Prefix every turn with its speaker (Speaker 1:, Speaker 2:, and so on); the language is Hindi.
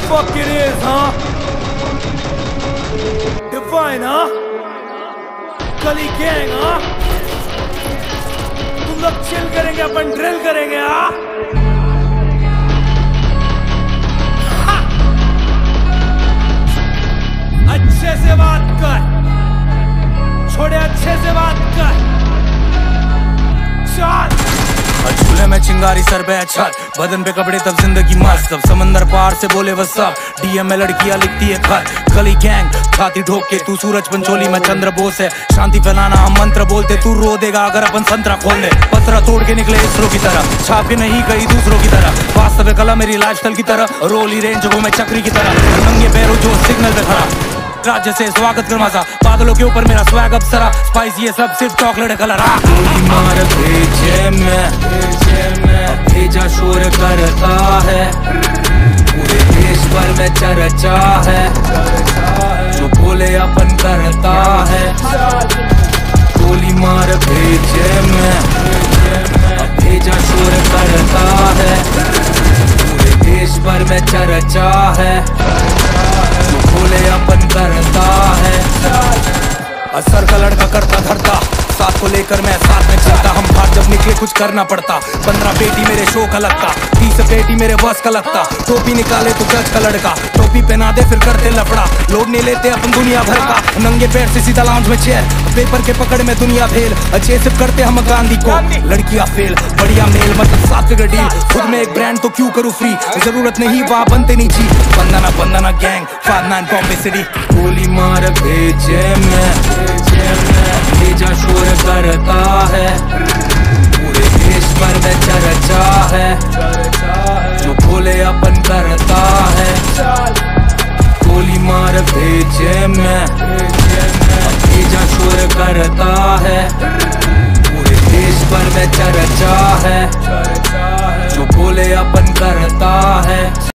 Speaker 1: fuck it is, huh? Divine, huh? Gully gang, huh? तुम लोग चिल करेंगे, अपन ड्रिल करेंगे, हाँ? अच्छे से बात कर, छोड़े अच्छे से बात कर, चल।
Speaker 2: झूले में चिंगारी सर पे छत, बदन पे कपड़े तब जिंदगी मस्त, तब समंदर पार से बोले वो सब, डीएम में लड़कियां लिखती है खत, गली गैंग छाती ठोक के, तू सूरज पंचोली में चंद्र बोस है, शांति फैलाना हम मंत्र बोलते, तू रो देगा अगर अपन संतरा खोल दे, पत्थर तोड़ के निकले इसरो की तरह, छाप के नहीं कहीं दूसरों की तरह, वास्तविक कला मेरी लाइफस्टाइल की तरह, रोली रेंज वो मैं चक्री की तरह, नंगे पैरों जो सिग्नल पे खड़ा, राज्य से स्वागत कर मजा, बादलों के ऊपर मेरा स्वैग अब सरा, स्पाइस ये सब सिर्फ चॉकलेट कलर, गोली मार भेजे में भेजा शोर करता है, पूरे देश भर में चर्चा है, जो बोले अपन करता है, गोली मार भेजे में भेजा शोर करता है, पूरे देश भर में चर्चा है, बोले अपन करता है, असर का लड़का करता धरता, साथ को लेकर मैं साथ में चलता, हम बाहर जब निकले कुछ करना पड़ता, 15 पेटी मेरे शो का लगता, 30 पेटी मेरे बस का लगता, टोपी निकाले तो जज का लड़का, टोपी पहना दे फिर करते लफड़ा, लोग नहीं लेते अपन दुनिया भर का, नंगे पैर से सीधा लाउंज में चेयर, पेपर के पकड़ में दुनिया फेल, अच्छे सिर्फ करते हम गांधी को, लड़कियां फेल, बढ़िया मेल मतलब 7 फिगर डील, खुद में एक ब्रांड तो क्यों करूँ फ्री, जरूरत नहीं वहाँ बनते नहीं जी, बंदना गैंग 59 बॉम्बे सिटी, गोली मार भेजे में भेजा शोर करता है, पूरे देश भर में चर्चा है, जो बोले अपन करता है, गोली मार भेजे में भेजा शोर करता है, पूरे देश भर में चर्चा है, जो बोले अपन करता है।